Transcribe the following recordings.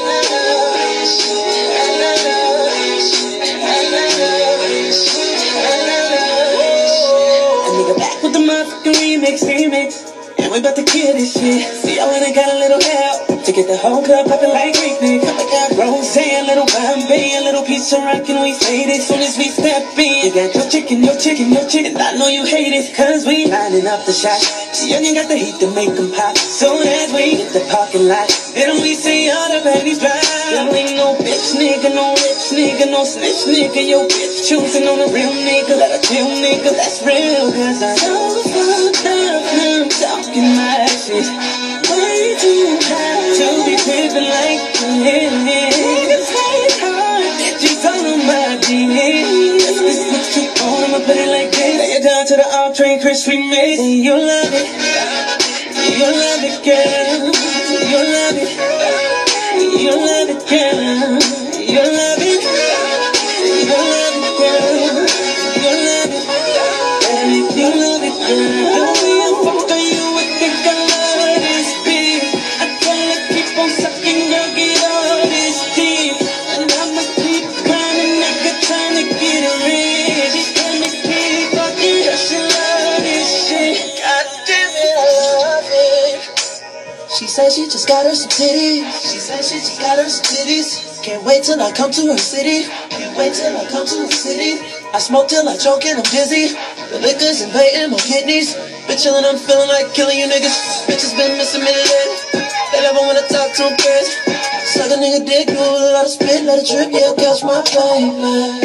Back with the motherfucking remix. And we about to kill this shit. See, I went and got a little help to get the whole club poppin' like Greek Nick. We got rose, a little Bombay, a little piece of rock, and we fade it soon as we step in. You got your chicken, and I know you hate it, cause we lining up the shot. See, youngin' got the heat to make them pop. Soon as we hit the parking lot, then we see all the babies drive. There ain't no bitch nigga, no rich nigga, no snitch nigga. Yo, bitch choosing on a real nigga, let a chill nigga, that's real. Cause I'm so fucked up, I'm talking my shit. Way too high to be tripping like this. Niggas hate hard, bitches on my DMs. This what you want, I'ma put it like this. Lay it down to the all train Chris remix. And you'll love it, you'll love it, girl. You'll love it, you'll love it, girl. You'll love it, you'll love it, girl. You'll love it, baby, you'll love it, girl. The way I fuck on you, I think I love this beat. I tell her keep on sucking, girl, get all this deep. And I'ma keep grinding, I got time to get it rich. She tell me keep fucking, girl, she love this shit. God damn it, I love it. She said she just got her some titties. She said she just got her some titties. Can't wait till I come to her city. Can't wait till I come to her city. I smoke till I choke and I'm dizzy. The liquor's invading my kidneys. Been chillin', I'm feeling like killing you niggas. Bitches been missing me lately. They never wanna talk to them crazy. Suck a nigga dick, do a lot of spit, let it drip. Yeah, catch my baby.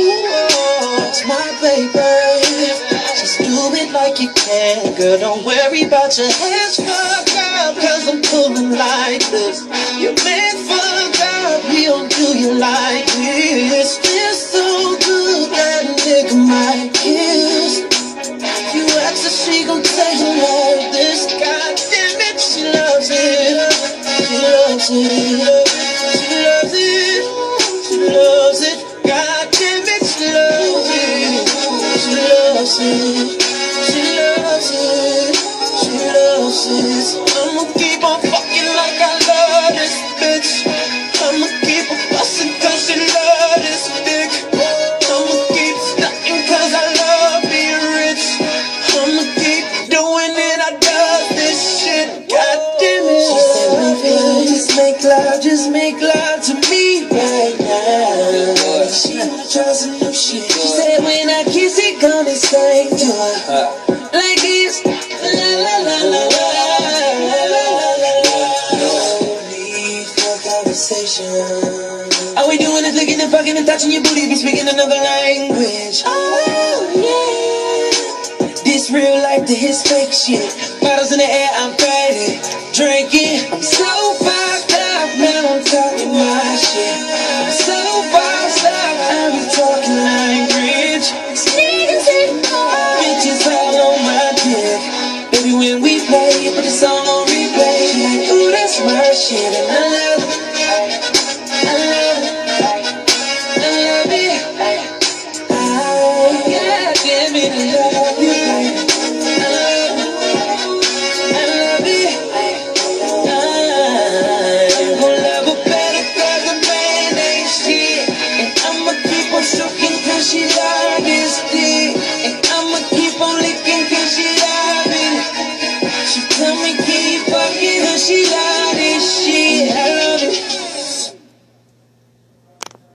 That's my baby. Just do it like you can. Girl, don't worry about your hands, fuck up. Cause I'm pulling like this. You meant for God, we don't do you like this. Feels so good, that nigga might kiss. You ask her, she gon' tell you like this. God damn it, she loves it. She loves it. She loves it. She loves it. God damn it, she loves it. She loves it. She loves it. She loves it. I'ma keep on fucking like I love this bitch. I'ma keep on bustin' cause she love this dick. I'ma keep stuntin' cause I love being rich. I'ma keep doing it, I does this shit. God damn it. She said, baby, just make love to me right now. She wanna try some new shit. She said when I kiss it, gonna say to her like this. La la la la la. All we doing is licking and fucking and touching your booty, be speaking another language. Oh yeah, this real life to his fake shit. Bottles in the air, I'm faded, drinking. I'm so